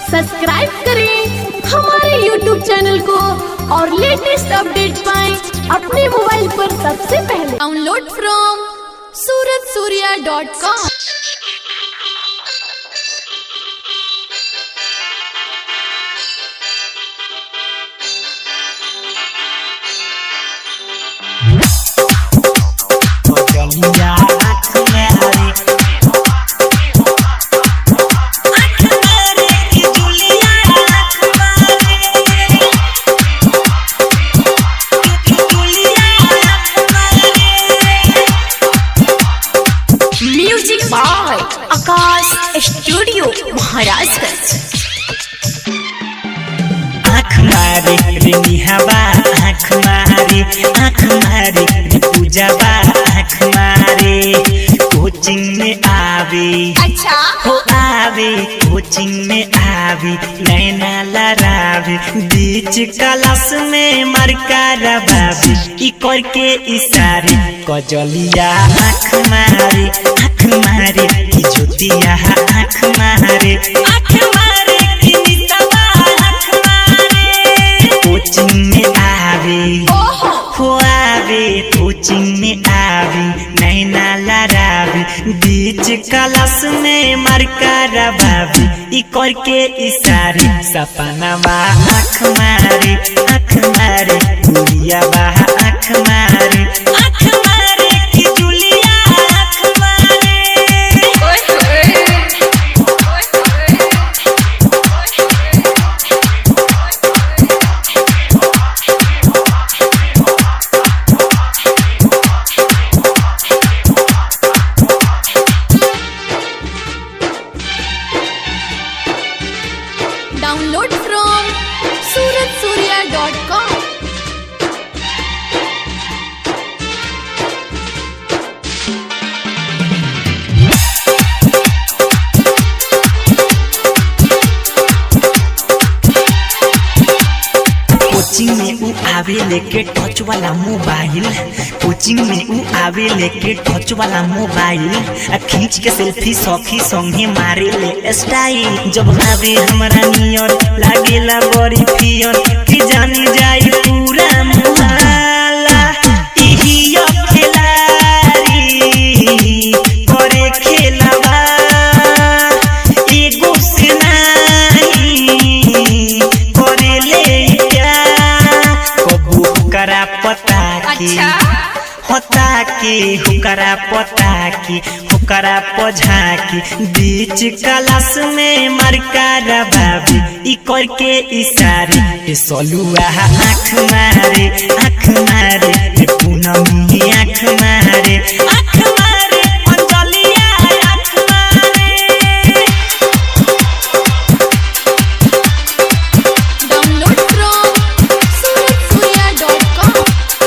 Subscribe करें हमारे YouTube channel को और लेटेस्ट अपडेट पाएं अपने मोबाइल पर सबसे पहले। Download from suratsurya.com। Music by Akash studio Maharajganj. आँख मारे रे निहावा आँख मारे रे पूजावा आँख मारे कोचिंग में आवे। अच्छा हो आवे कोचिंग में आवे नैना लड़ावे बीच क्लास में मरका रबावे ई करके इशारे कजलिया आँख मारे की ज्योतिया आँख मारे की नितवा आँख मारे कोचिंग में आवे हो आवे कोचिंग में आवे नैना लड़ावे बीच क्लास में मरका रबावे ई करके इशारे सपनावा आँख मारे गुड़िया बा आँख मारे की जुलिया आँख मारे। Download from suratsurya.com। कोचिंग में ऊ आवे लेके टच वाला मोबाइल कोचिंग में ऊ आवे लेके टच वाला मोबाइल खींच के सेल्फी सखी संगे मारे ले स्टाइल जब आवे हमरा नियर लागेला बड़ी पियर कि जानी जाई पूरा मोहल्ला इही खेलारी करे खेलवा एगो से नहीं करे ले हुकरा पता की होता की हुकरा पता की हुकरा पझा की बीच क्लास में मरका रबावे ई करके इशारे सलुआ आँख मारे रे पूनमी आँख मारे अंजलिया आँख मारे। Download from suratsurya.com।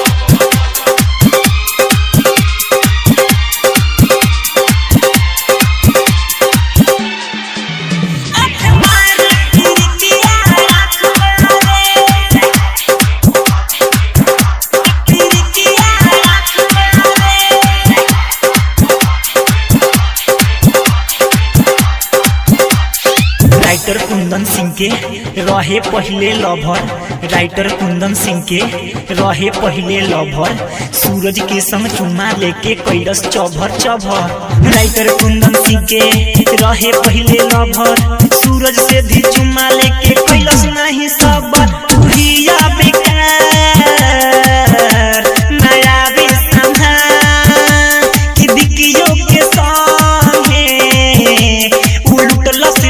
Writer Kundan Singh के रहे पहले लभर राइटर कुंदन सिंह के रहे पहले लभर सूरज के संग चुम्मा लेके कैरस चभर राइटर कुंदन सिंह के रहे पहले लभर सूरज से भी चुम्मा लेके कैलस नहीं सबर भैया बेकार नया भी संभाल कि बिकियो के संगे उलटलस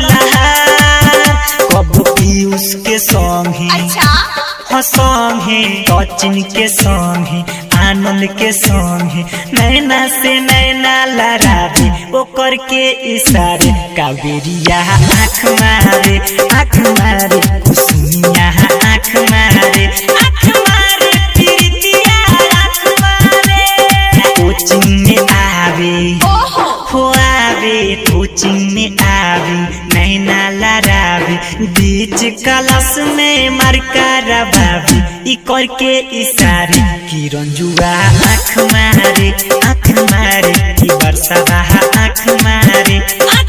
उसके संगे संगे सचिन के संगे आनंद के संगे नैना से नैना लड़ावे वो करके इशारे कावेरिया आँख मारे कुसुमिया आँख मारे प्रीतिया आँख मारे कोचिंग में आवे हो आवे कोचिंग में आवे नैना लड़ावे बीच क्लास में मरका रबावे ई करके इशारे किरण जुआ आँख मारे की वर्षा आँख मारे।